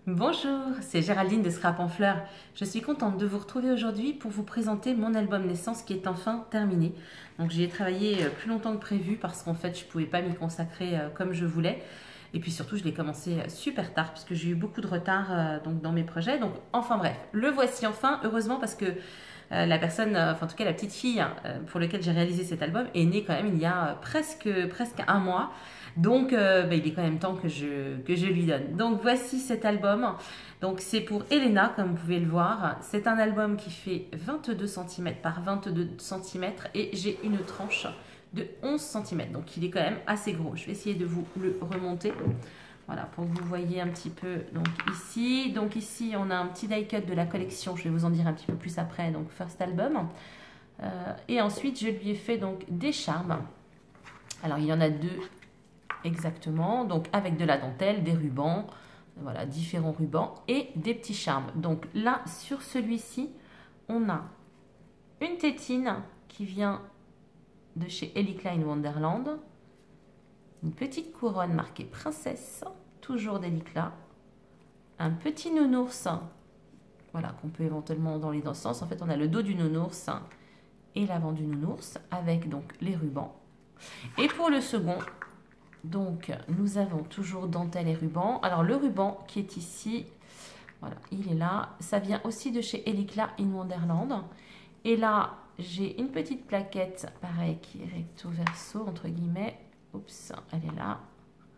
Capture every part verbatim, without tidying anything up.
Bonjour, c'est Géraldine de Scrap en Fleurs. Je suis contente de vous retrouver aujourd'hui pour vous présenter mon album naissance qui est enfin terminé. Donc j'y ai travaillé plus longtemps que prévu parce qu'en fait je ne pouvais pas m'y consacrer comme je voulais. Et puis surtout je l'ai commencé super tard puisque j'ai eu beaucoup de retard donc, dans mes projets. Donc enfin bref, le voici enfin, heureusement parce que euh, la personne, enfin en tout cas la petite fille euh, pour laquelle j'ai réalisé cet album est née quand même il y a presque, presque un mois. Donc, euh, bah, il est quand même temps que je, que je lui donne. Donc, voici cet album. Donc, c'est pour Elena, comme vous pouvez le voir. C'est un album qui fait vingt-deux centimètres par vingt-deux centimètres et j'ai une tranche de onze centimètres. Donc, il est quand même assez gros. Je vais essayer de vous le remonter. Voilà, pour que vous voyez un petit peu. Donc, ici, donc ici, on a un petit die cut de la collection. Je vais vous en dire un petit peu plus après. Donc, first album. Euh, et ensuite, je lui ai fait donc des charmes. Alors, il y en a deux. Exactement, donc avec de la dentelle, des rubans, voilà, différents rubans et des petits charmes. Donc là, sur celui-ci, on a une tétine qui vient de chez Ellie Klein Wonderland, une petite couronne marquée princesse, toujours d'Ellie Klein, un petit nounours, voilà, qu'on peut éventuellement dans les deux sens. En fait, on a le dos du nounours et l'avant du nounours avec donc les rubans. Et pour le second, donc, nous avons toujours dentelle et ruban. Alors, le ruban qui est ici, voilà, il est là. Ça vient aussi de chez Ellie Klein Wonderland. Et là, j'ai une petite plaquette, pareil, qui est recto verso, entre guillemets. Oups, elle est là.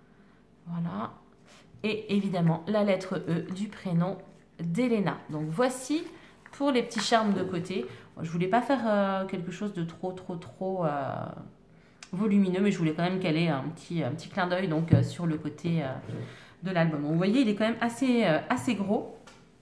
Voilà. Et évidemment, la lettre E du prénom d'Elena. Donc, voici pour les petits charmes de côté. Je ne voulais pas faire euh, quelque chose de trop, trop, trop... Euh, volumineux, mais je voulais quand même qu'elle ait un petit, un petit clin d'œil donc euh, sur le côté euh, de l'album. Vous voyez, il est quand même assez, euh, assez gros.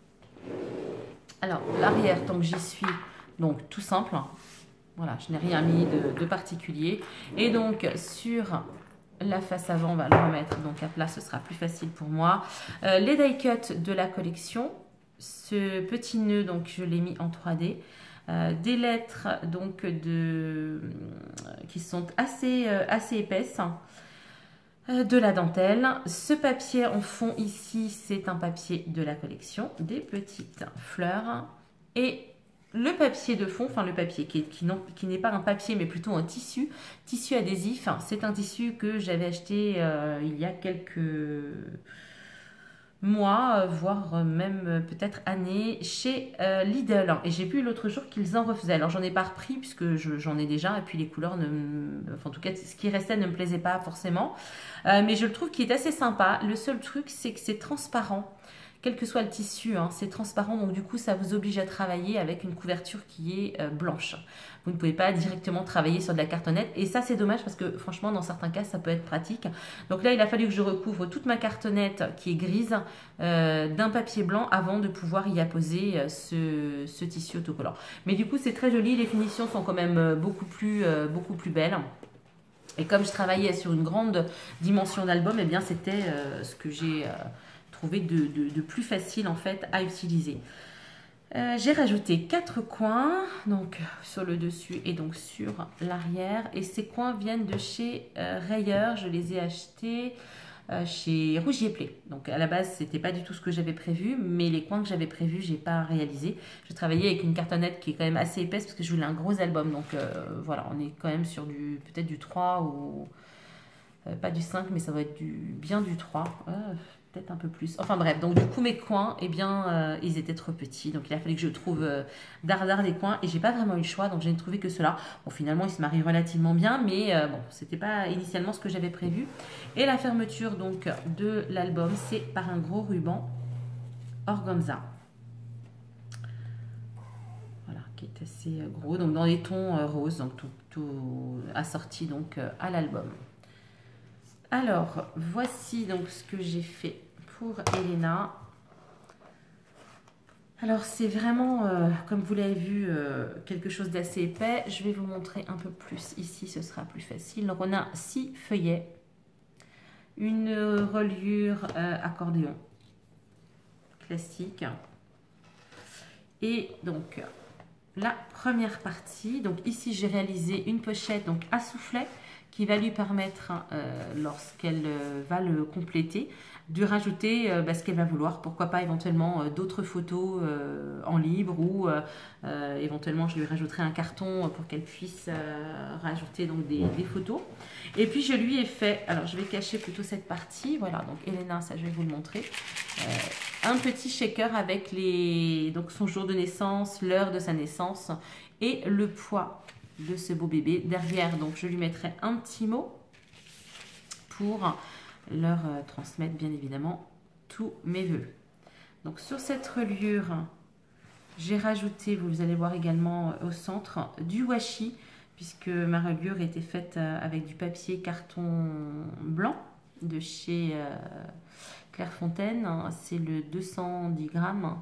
Alors, l'arrière, tant que j'y suis, donc tout simple. Voilà, je n'ai rien mis de, de particulier. Et donc, sur la face avant, on va le remettre donc à plat, ce sera plus facile pour moi. Euh, les die cut de la collection, ce petit nœud, donc je l'ai mis en trois D. Euh, des lettres donc de, qui sont assez, euh, assez épaisses, euh, de la dentelle. Ce papier en fond ici, c'est un papier de la collection, des petites fleurs. Et le papier de fond, enfin le papier qui, qui, qui n'est pas un papier mais plutôt un tissu, tissu adhésif, c'est un tissu que j'avais acheté euh, il y a quelques... mois, voire même peut-être années, chez euh, Lidl. Et j'ai vu l'autre jour qu'ils en refaisaient. Alors j'en ai pas repris puisque j'en ai déjà, et puis les couleurs, ne, enfin, en tout cas ce qui restait ne me plaisait pas forcément. Euh, mais je le trouve qu'il est assez sympa. Le seul truc, c'est que c'est transparent. Quel que soit le tissu, hein, c'est transparent, donc du coup ça vous oblige à travailler avec une couverture qui est euh, blanche. Vous ne pouvez pas directement travailler sur de la cartonnette, et ça c'est dommage parce que franchement dans certains cas ça peut être pratique. Donc là il a fallu que je recouvre toute ma cartonnette qui est grise euh, d'un papier blanc avant de pouvoir y apposer euh, ce, ce tissu autocollant. Mais du coup c'est très joli, les finitions sont quand même beaucoup plus, euh, beaucoup plus belles. Et comme je travaillais sur une grande dimension d'album, eh bien c'était euh, ce que j'ai... Euh, trouver de, de, de plus facile en fait à utiliser. Euh, j'ai rajouté quatre coins donc sur le dessus et donc sur l'arrière, et ces coins viennent de chez euh, Rayer. Je les ai achetés euh, chez Rougier Play. Donc à la base c'était pas du tout ce que j'avais prévu, mais les coins que j'avais prévus j'ai pas réalisé. Je travaillais avec une cartonnette qui est quand même assez épaisse parce que je voulais un gros album, donc euh, voilà, on est quand même sur du peut-être du trois ou euh, pas du cinq, mais ça va être du bien du trois. Euh, peut-être un peu plus. Enfin bref, donc du coup mes coins, eh bien, euh, ils étaient trop petits. Donc il a fallu que je trouve euh, dardard les coins, et j'ai pas vraiment eu le choix, donc j'ai trouvé que cela. Bon, finalement, ils se marient relativement bien, mais euh, bon, c'était pas initialement ce que j'avais prévu. Et la fermeture donc de l'album, c'est par un gros ruban organza. Voilà, qui est assez gros, donc dans les tons euh, roses, donc tout, tout assorti donc euh, à l'album. Alors, voici donc ce que j'ai fait pour Elena. Alors, c'est vraiment, euh, comme vous l'avez vu, euh, quelque chose d'assez épais. Je vais vous montrer un peu plus ici, ce sera plus facile. Donc, on a six feuillets, une reliure euh, accordéon classique. Et donc, la première partie, donc ici, j'ai réalisé une pochette donc à soufflet qui va lui permettre, euh, lorsqu'elle euh, va le compléter, de rajouter euh, bah, ce qu'elle va vouloir. Pourquoi pas éventuellement euh, d'autres photos euh, en libre ou euh, euh, éventuellement je lui rajouterai un carton pour qu'elle puisse euh, rajouter donc des, des photos. Et puis je lui ai fait, alors je vais cacher plutôt cette partie, voilà, donc Elena, ça je vais vous le montrer, euh, un petit shaker avec les, donc son jour de naissance, l'heure de sa naissance et le poids de ce beau bébé. Derrière, donc je lui mettrai un petit mot pour leur euh, transmettre bien évidemment tous mes voeux. Donc sur cette reliure, j'ai rajouté, vous allez voir également euh, au centre, du washi, puisque ma reliure était faite euh, avec du papier carton blanc de chez euh, Clairefontaine. C'est le deux cent dix grammes.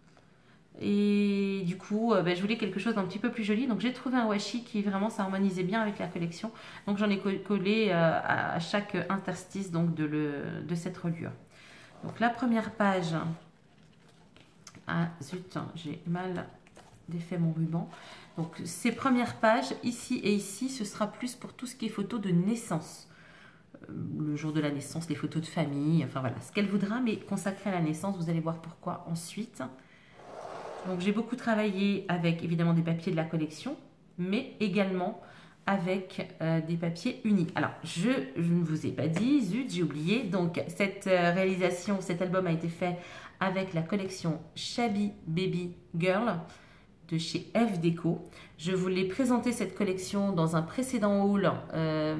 Et du coup, euh, ben, je voulais quelque chose d'un petit peu plus joli. Donc j'ai trouvé un washi qui vraiment s'harmonisait bien avec la collection. Donc j'en ai collé euh, à, à chaque interstice donc, de, le, de cette reliure. Donc la première page. Ah zut, j'ai mal défait mon ruban. Donc ces premières pages, ici et ici, ce sera plus pour tout ce qui est photos de naissance. Euh, le jour de la naissance, les photos de famille, enfin voilà, ce qu'elle voudra, mais consacré à la naissance, vous allez voir pourquoi ensuite. Donc j'ai beaucoup travaillé avec évidemment des papiers de la collection, mais également avec euh, des papiers unis. Alors je, je ne vous ai pas dit, zut, j'ai oublié. Donc cette euh, réalisation, cet album a été fait avec la collection Shabby Baby Girl de chez F Déco. Je vous l'ai présenté cette collection dans un précédent haul euh,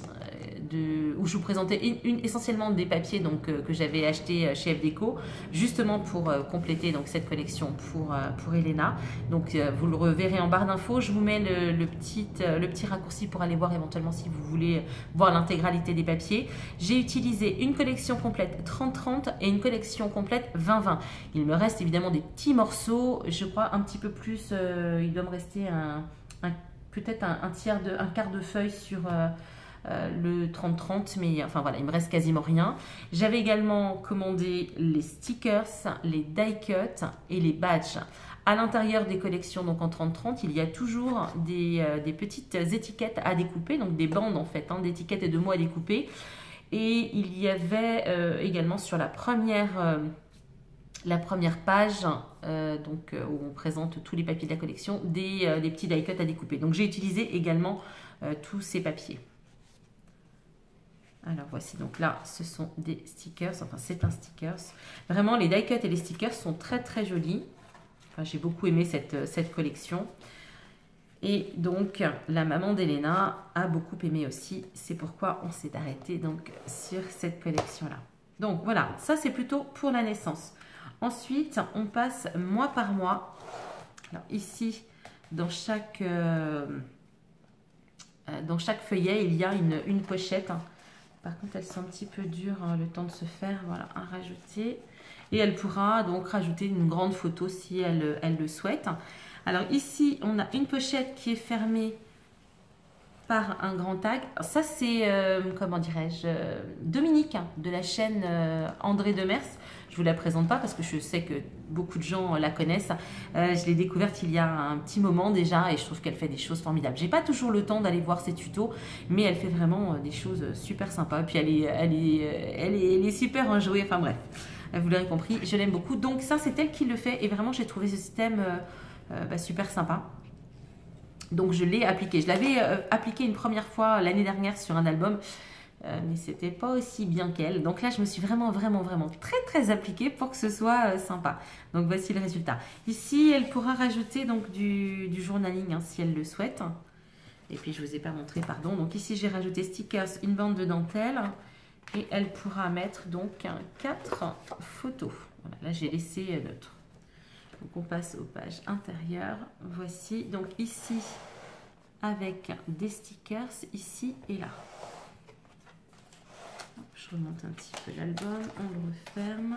de, où je vous présentais une, une, essentiellement des papiers donc, euh, que j'avais acheté chez F Déco, justement pour euh, compléter donc, cette collection pour, euh, pour Elena. Donc euh, vous le reverrez en barre d'infos. Je vous mets le, le, petit, euh, le petit raccourci pour aller voir éventuellement si vous voulez voir l'intégralité des papiers. J'ai utilisé une collection complète trente trente et une collection complète vingt vingt. Il me reste évidemment des petits morceaux, je crois un petit peu plus, euh, il doit me rester un, un, peut-être un, un tiers de, un quart de feuille sur euh, euh, le trente trente, mais enfin voilà, il me reste quasiment rien. J'avais également commandé les stickers, les die cuts et les badges. À l'intérieur des collections, donc en trente trente, il y a toujours des, euh, des petites étiquettes à découper, donc des bandes en fait, hein, d'étiquettes et de mots à découper. Et il y avait euh, également sur la première... Euh, la première page euh, donc, euh, où on présente tous les papiers de la collection, des, euh, des petits die cuts à découper. Donc j'ai utilisé également euh, tous ces papiers. Alors voici, donc là ce sont des stickers, enfin c'est un stickers. Vraiment les die cuts et les stickers sont très très jolis. Enfin, j'ai beaucoup aimé cette, cette collection. Et donc la maman d'Elena a beaucoup aimé aussi. C'est pourquoi on s'est arrêté donc sur cette collection là. Donc voilà, ça c'est plutôt pour la naissance. Ensuite, on passe mois par mois. Alors ici, dans chaque, euh, dans chaque feuillet, il y a une, une pochette. Par contre, elles sont un petit peu dures, hein, le temps de se faire. Voilà, à rajouter. Et elle pourra donc rajouter une grande photo si elle, elle le souhaite. Alors ici, on a une pochette qui est fermée par un grand tag. Alors ça, c'est, euh, comment dirais-je, euh, Dominique hein, de la chaîne euh, André Demers. Je ne vous la présente pas parce que je sais que beaucoup de gens la connaissent. Euh, je l'ai découverte il y a un petit moment déjà et je trouve qu'elle fait des choses formidables. J'ai pas toujours le temps d'aller voir ses tutos, mais elle fait vraiment des choses super sympas. Puis elle est, elle est, elle est, elle est super enjouée. Enfin bref, vous l'aurez compris, je l'aime beaucoup. Donc ça, c'est elle qui le fait et vraiment, j'ai trouvé ce système euh, euh, bah, super sympa. Donc je l'ai appliqué. Je l'avais euh, appliqué une première fois l'année dernière sur un album. Euh, mais c'était pas aussi bien qu'elle. Donc là, je me suis vraiment, vraiment, vraiment très, très appliquée pour que ce soit euh, sympa. Donc voici le résultat. Ici, elle pourra rajouter donc du, du journaling hein, si elle le souhaite. Et puis, je vous ai pas montré, pardon. Donc ici, j'ai rajouté stickers, une bande de dentelle. Et elle pourra mettre donc quatre photos. Voilà, là, j'ai laissé euh, neutre. Donc on passe aux pages intérieures. Voici. Donc ici, avec des stickers, ici et là. Je remonte un petit peu l'album, on le referme.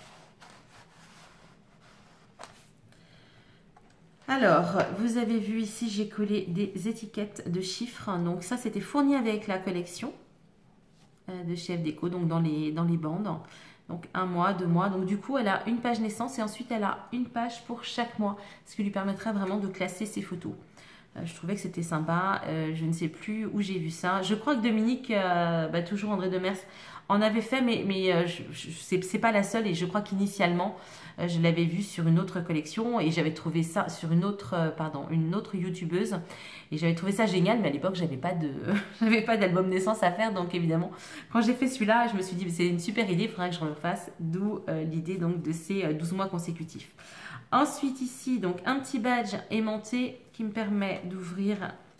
Alors, vous avez vu ici, j'ai collé des étiquettes de chiffres. Donc ça, c'était fourni avec la collection euh, de chez F Déco, donc dans les, dans les bandes. Donc un mois, deux mois. Donc du coup, elle a une page naissance et ensuite elle a une page pour chaque mois, ce qui lui permettra vraiment de classer ses photos. Euh, je trouvais que c'était sympa. Euh, je ne sais plus où j'ai vu ça. Je crois que Dominique, euh, bah, toujours André Demers, en avait fait, mais, mais euh, je, je, c'est pas la seule. Et je crois qu'initialement, euh, je l'avais vu sur une autre collection et j'avais trouvé ça sur une autre, euh, pardon, une autre youtubeuse. Et j'avais trouvé ça génial, mais à l'époque, j'avais pas de, j'avais pas d'album naissance à faire. Donc évidemment, quand j'ai fait celui-là, je me suis dit, c'est une super idée, il faudrait que je le fasse. D'où euh, l'idée donc de ces douze mois consécutifs. Ensuite ici, donc un petit badge aimanté qui me permet d'ouvrir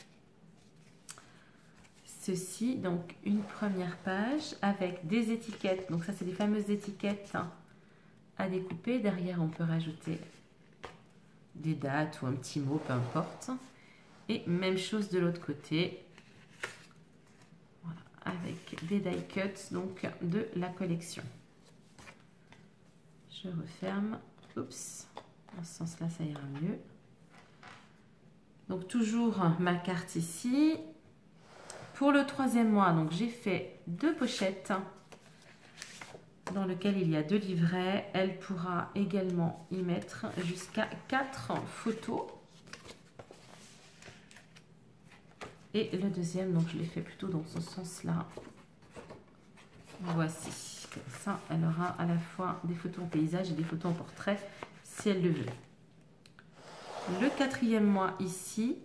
ceci. Donc une première page avec des étiquettes. Donc ça, c'est des fameuses étiquettes à découper. Derrière, on peut rajouter des dates ou un petit mot, peu importe. Et même chose de l'autre côté. Voilà, avec des die cuts donc de la collection. Je referme. Oups. Dans ce sens-là, ça ira mieux. Donc, toujours ma carte ici. Pour le troisième mois, donc j'ai fait deux pochettes dans lesquelles il y a deux livrets. Elle pourra également y mettre jusqu'à quatre photos. Et le deuxième, donc je l'ai fait plutôt dans ce sens-là. Voici. Comme ça, elle aura à la fois des photos en paysage et des photos en portrait, si elle le veut. Le quatrième mois ici.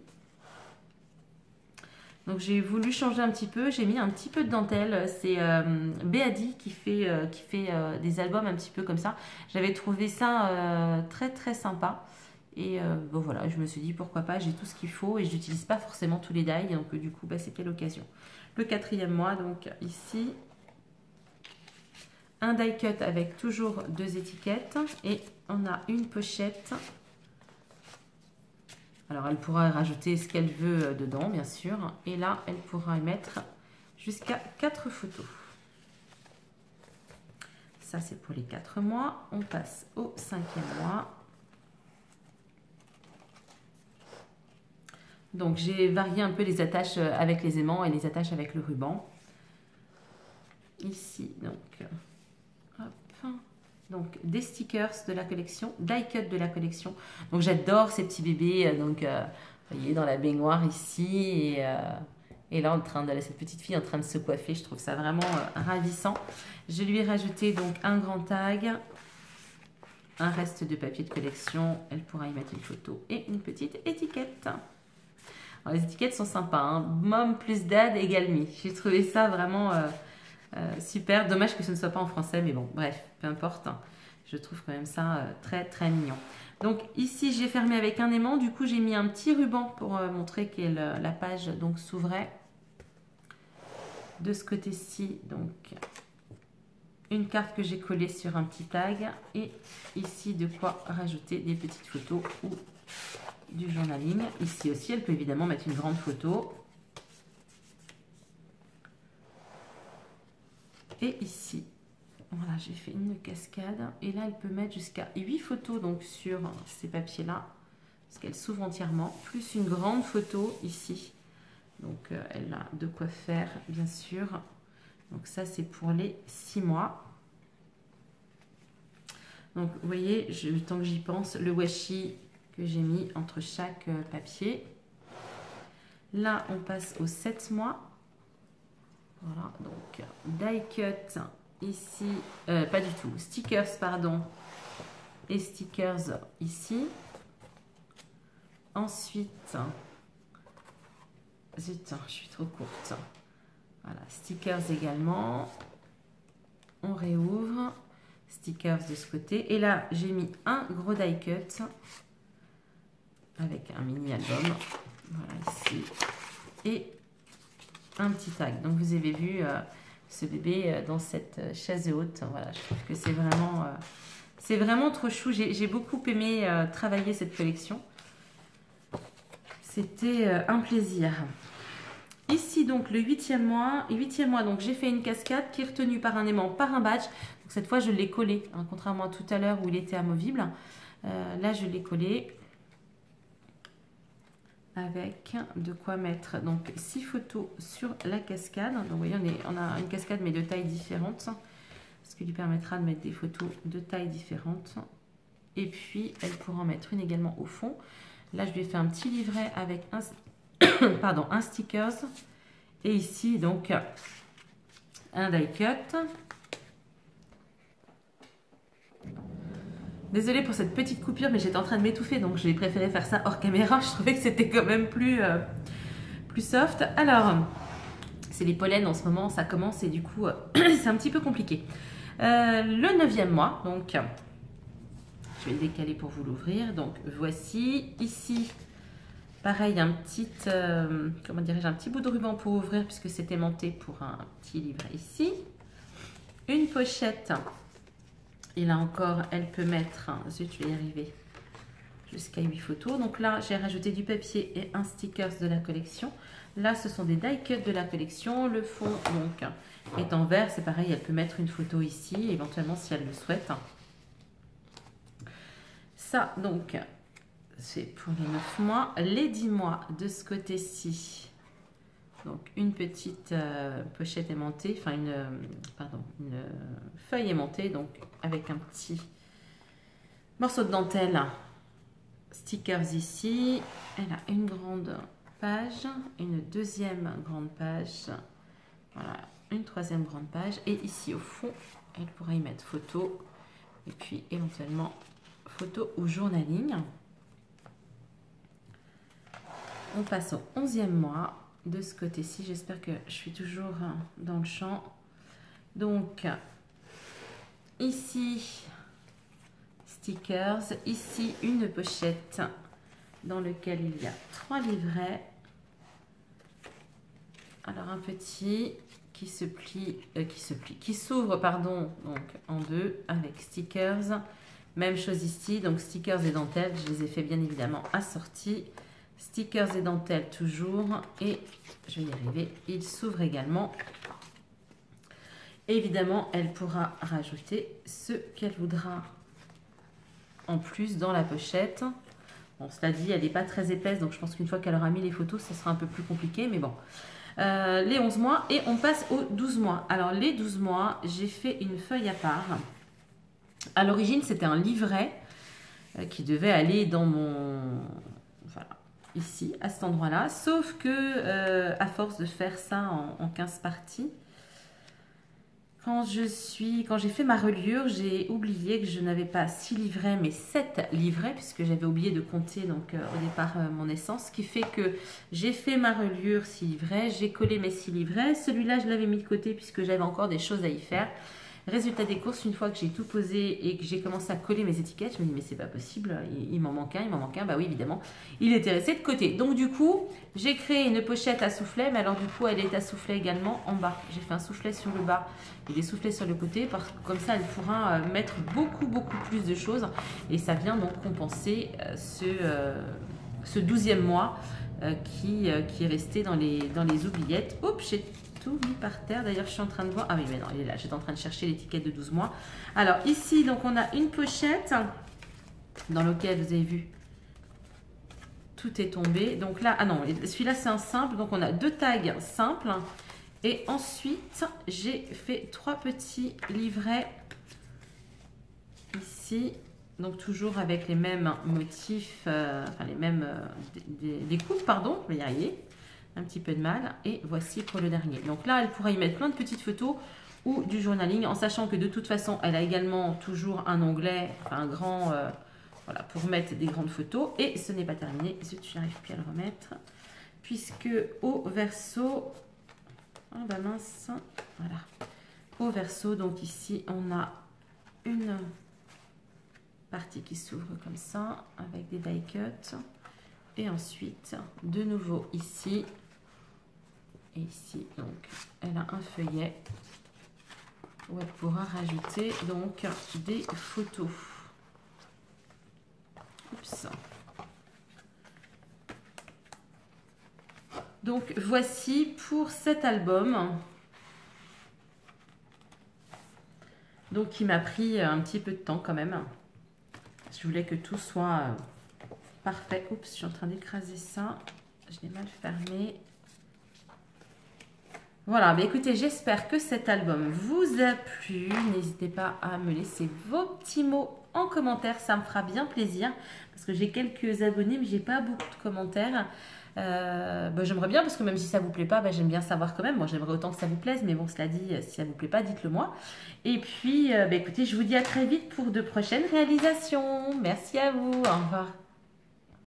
Donc j'ai voulu changer un petit peu. J'ai mis un petit peu de dentelle. C'est euh, Béadi qui fait, euh, qui fait euh, des albums un petit peu comme ça. J'avais trouvé ça euh, très très sympa. Et euh, bon voilà, je me suis dit pourquoi pas, j'ai tout ce qu'il faut et je n'utilise pas forcément tous les dies. Donc du coup, bah, c'était l'occasion. Le quatrième mois, donc ici. Un die cut avec toujours deux étiquettes et on a une pochette. Alors elle pourra rajouter ce qu'elle veut dedans bien sûr et là elle pourra y mettre jusqu'à quatre photos. Ça c'est pour les quatre mois. On passe au cinquième mois. Donc j'ai varié un peu les attaches avec les aimants et les attaches avec le ruban. Ici donc... Donc, des stickers de la collection, die cut de la collection. Donc, j'adore ces petits bébés. Donc, euh, vous voyez, dans la baignoire ici. Et, euh, et là, en train de, cette petite fille en train de se coiffer. Je trouve ça vraiment euh, ravissant. Je lui ai rajouté donc un grand tag. Un reste de papier de collection. Elle pourra y mettre une photo et une petite étiquette. Alors, les étiquettes sont sympas. Hein. Mom plus dad égale me. J'ai trouvé ça vraiment... Euh, Euh, super, dommage que ce ne soit pas en français, mais bon, bref, peu importe. Je trouve quand même ça euh, très très mignon. Donc ici, j'ai fermé avec un aimant. Du coup, j'ai mis un petit ruban pour euh, montrer que le, la page donc s'ouvrait. De ce côté-ci, donc une carte que j'ai collée sur un petit tag et ici de quoi rajouter des petites photos ou du journaling. Ici aussi, elle peut évidemment mettre une grande photo. Et ici, voilà, j'ai fait une cascade. Et là, elle peut mettre jusqu'à huit photos donc, sur ces papiers-là. Parce qu'elle s'ouvre entièrement. Plus une grande photo ici. Donc, euh, elle a de quoi faire, bien sûr. Donc, ça, c'est pour les six mois. Donc, vous voyez, je, tant que j'y pense, le washi que j'ai mis entre chaque euh, papier. Là, on passe aux sept mois. Voilà, donc die cut ici, euh, pas du tout, stickers, pardon, et stickers ici. Ensuite, zut, je suis trop courte. Voilà, stickers également. On réouvre, stickers de ce côté. Et là, j'ai mis un gros die cut avec un mini album. Voilà, ici. Et un petit tag. Donc vous avez vu euh, ce bébé euh, dans cette euh, chaise haute. Voilà, je trouve que c'est vraiment euh, c'est vraiment trop chou. J'ai beaucoup aimé euh, travailler cette collection. C'était euh, un plaisir. Ici donc le huitième mois. Et huitième mois, donc j'ai fait une cascade qui est retenue par un aimant, par un badge. Donc, cette fois je l'ai collé, hein, contrairement à tout à l'heure où il était amovible. Euh, là je l'ai collé. Avec de quoi mettre donc six photos sur la cascade. Donc vous voyez, on, est, on a une cascade mais de tailles différentes, ce qui lui permettra de mettre des photos de tailles différentes. Et puis elle pourra en mettre une également au fond. Là, je lui ai fait un petit livret avec un, pardon, un stickers. Et ici, donc, un die cut. Désolée pour cette petite coupure, mais j'étais en train de m'étouffer, donc j'ai préféré faire ça hors caméra. Je trouvais que c'était quand même plus, euh, plus soft. Alors, c'est les pollens en ce moment, ça commence et du coup, euh, c'est un petit peu compliqué. Euh, le neuvième mois, donc, je vais le décaler pour vous l'ouvrir. Donc, voici ici, pareil, un petit, euh, comment dirais-je, un petit bout de ruban pour ouvrir puisque c'est aimanté pour un petit livret ici. Une pochette. Et là encore, elle peut mettre, zut, je vais y arriver, jusqu'à huit photos. Donc là, j'ai rajouté du papier et un stickers de la collection. Là, ce sont des die cuts de la collection. Le fond, donc, est en vert. C'est pareil, elle peut mettre une photo ici, éventuellement, si elle le souhaite. Ça, donc, c'est pour les neuf mois. Les dix mois, de ce côté-ci, donc une petite euh, pochette aimantée, enfin une, euh, pardon, une euh, feuille aimantée, donc avec un petit morceau de dentelle, stickers ici. Elle a une grande page, une deuxième grande page, voilà, une troisième grande page, et ici au fond, elle pourra y mettre photo, et puis éventuellement photo ou journaling. On passe au onzième mois. De ce côté-ci, j'espère que je suis toujours dans le champ. Donc, ici, stickers. Ici, une pochette dans laquelle il y a trois livrets. Alors, un petit qui se plie, euh, qui se plie, qui s'ouvre, pardon, donc en deux avec stickers. Même chose ici, donc stickers et dentelles. Je les ai fait bien évidemment assortis. Stickers et dentelles toujours, et je vais y arriver, il s'ouvre également. Évidemment, elle pourra rajouter ce qu'elle voudra en plus dans la pochette. Bon, cela dit, elle n'est pas très épaisse, donc je pense qu'une fois qu'elle aura mis les photos, ça sera un peu plus compliqué, mais bon. Euh, les onze mois, et on passe aux douze mois. Alors, les douze mois, j'ai fait une feuille à part. À l'origine, c'était un livret euh, qui devait aller dans mon... Voilà. Ici, à cet endroit-là, sauf que euh, à force de faire ça en, en quinze parties, quand je suis, quand j'ai fait ma reliure, j'ai oublié que je n'avais pas six livrets, mais sept livrets, puisque j'avais oublié de compter donc euh, au départ euh, mon essence, ce qui fait que j'ai fait ma reliure six livrets, j'ai collé mes six livrets, celui-là je l'avais mis de côté puisque j'avais encore des choses à y faire. Résultat des courses, une fois que j'ai tout posé et que j'ai commencé à coller mes étiquettes, je me dis mais c'est pas possible, il, il m'en manque un, il m'en manque un, bah oui évidemment, il était resté de côté. Donc du coup, j'ai créé une pochette à soufflet, mais alors du coup elle est à soufflet également en bas. J'ai fait un soufflet sur le bas et des soufflets sur le côté, parce que comme ça elle pourra euh, mettre beaucoup beaucoup plus de choses et ça vient donc compenser euh, ce, euh, ce douzième mois euh, qui, euh, qui est resté dans les, dans les oubliettes. Oups, j'ai tout mis par terre. D'ailleurs, je suis en train de voir. Ah oui, mais non, il est là. J'étais en train de chercher l'étiquette de douze mois. Alors, ici, donc, on a une pochette dans laquelle, vous avez vu, tout est tombé. Donc là, ah non, celui-là, c'est un simple. Donc, on a deux tags simples. Et ensuite, j'ai fait trois petits livrets ici. Donc, toujours avec les mêmes motifs, euh, enfin, les mêmes euh, des, des coupes, pardon, je vais y arriver. Un petit peu de mal, et voici pour le dernier. Donc là, elle pourra y mettre plein de petites photos ou du journaling, en sachant que de toute façon, elle a également toujours un onglet, enfin un grand, euh, voilà, pour mettre des grandes photos. Et ce n'est pas terminé, zut, je n'arrive plus à le remettre, puisque au verso, oh bah mince, voilà, au verso, donc ici, on a une partie qui s'ouvre comme ça, avec des die cuts. Et ensuite, de nouveau ici, et ici, donc, elle a un feuillet où elle pourra rajouter donc des photos. Oups. Donc, voici pour cet album. Donc, il m'a pris un petit peu de temps quand même. Je voulais que tout soit parfait. Oups, je suis en train d'écraser ça. Je l'ai mal fermé. Voilà, bah écoutez, j'espère que cet album vous a plu. N'hésitez pas à me laisser vos petits mots en commentaire, ça me fera bien plaisir. Parce que j'ai quelques abonnés, mais j'ai pas beaucoup de commentaires. Euh, bah, j'aimerais bien, parce que même si ça vous plaît pas, bah, j'aime bien savoir quand même. Moi, j'aimerais autant que ça vous plaise, mais bon, cela dit, si ça vous plaît pas, dites-le moi. Et puis, euh, bah, écoutez, je vous dis à très vite pour de prochaines réalisations. Merci à vous, au revoir.